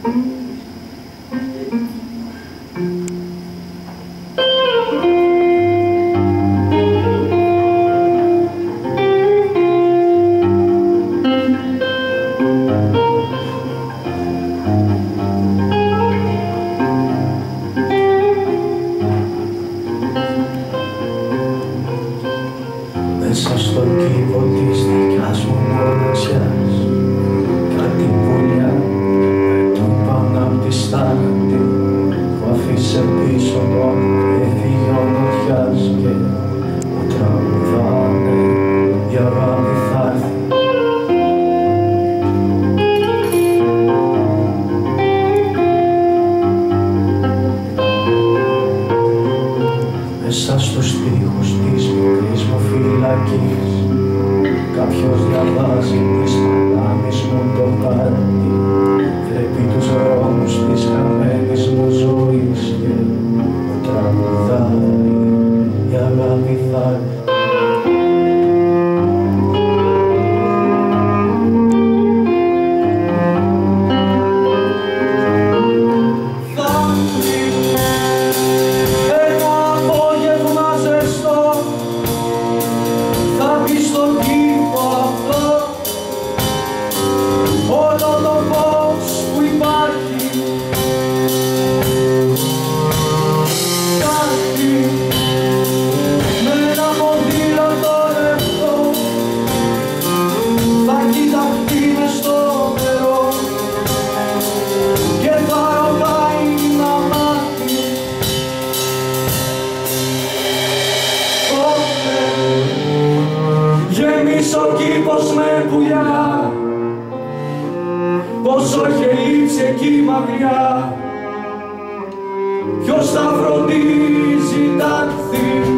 Μέσα στον κήπο της δικιάς μου μοναξιάς κάτι πουλιά πετούπαν απ' τη στάχτη που αφήσε πίσω μου έφυγε ο νοτιάς και μου τραγουδάνε η αγάπη θα έρθει. Μέσα στους τοίχους της μικρής μου φυλακής κάποιος διαβάζει της παλάμης μου το πάρτι, βλέπει τους δρόμους της χαμένης μου ζωής και μου τραγουδάει η αγάπη θα έρθει. Γέμισε ο κήπος με πουλιά, πόσο έχει λείψει εκεί μακριά, ποιος θα φροντίζει τα κτίρια.